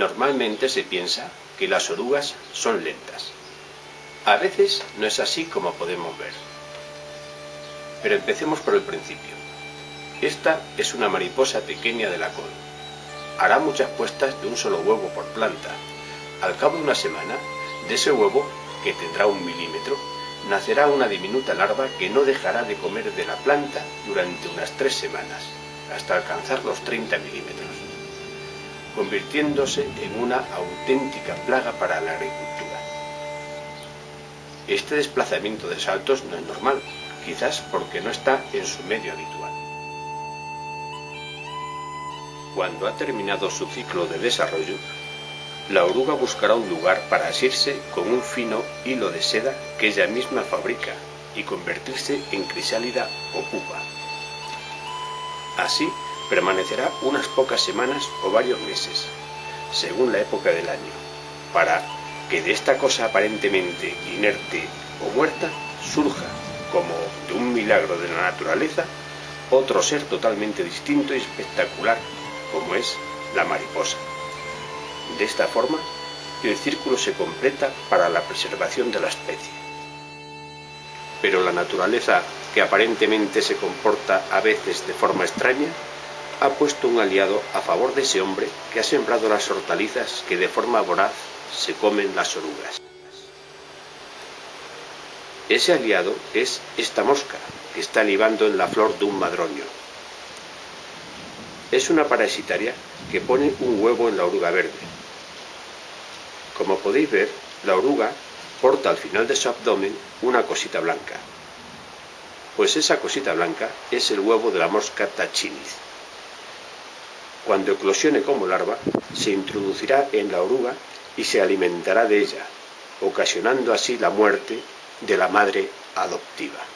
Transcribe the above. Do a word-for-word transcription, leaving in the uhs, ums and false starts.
Normalmente se piensa que las orugas son lentas. A veces no es así como podemos ver. Pero empecemos por el principio. Esta es una mariposa pequeña de la col. Hará muchas puestas de un solo huevo por planta. Al cabo de una semana, de ese huevo, que tendrá un milímetro, nacerá una diminuta larva que no dejará de comer de la planta durante unas tres semanas, hasta alcanzar los treinta milímetros, convirtiéndose en una auténtica plaga para la agricultura. Este desplazamiento de saltos no es normal, quizás porque no está en su medio habitual. Cuando ha terminado su ciclo de desarrollo, la oruga buscará un lugar para asirse con un fino hilo de seda que ella misma fabrica y convertirse en crisálida o pupa. Así permanecerá unas pocas semanas o varios meses, según la época del año, para que de esta cosa aparentemente inerte o muerta surja, como de un milagro de la naturaleza, otro ser totalmente distinto y espectacular, como es la mariposa. De esta forma, el círculo se completa para la preservación de la especie. Pero la naturaleza, que aparentemente se comporta a veces de forma extraña, ha puesto un aliado a favor de ese hombre que ha sembrado las hortalizas que de forma voraz se comen las orugas. Ese aliado es esta mosca que está libando en la flor de un madroño. Es una parasitaria que pone un huevo en la oruga verde. Como podéis ver, la oruga porta al final de su abdomen una cosita blanca, pues esa cosita blanca es el huevo de la mosca tachinis. Cuando eclosione como larva, se introducirá en la oruga y se alimentará de ella, ocasionando así la muerte de la madre adoptiva.